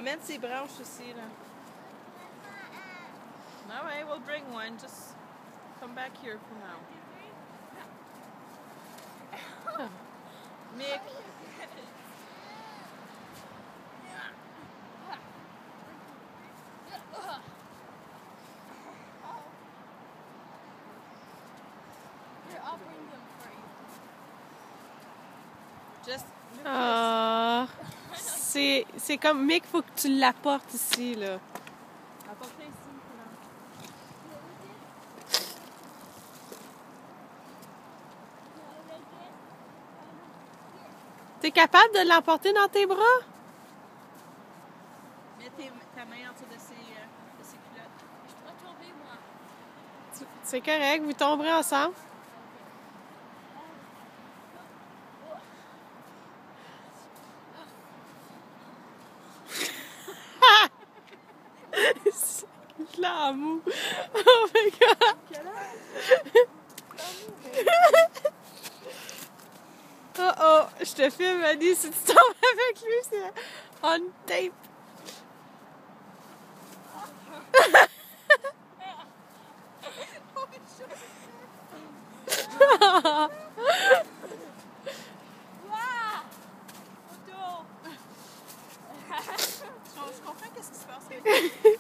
Ramène ses branches aussi, là. Alright, we'll bring one. Just come back here for now. Mick. I'll bring them for you. Just Ah, c'est comme Mick, faut que tu l'apportes ici, là. apportez ici. T'es capable de l'emporter dans tes bras? Mets ta main en dessous de ses culottes. Je pourrais tomber, moi. C'est correct, vous tomberez ensemble. C'est l'amour. Oh my god. Oh oh, je te filme, Annie, si tu tombes avec lui, c'est on tape. Je comprends qu'est-ce qui se passe avec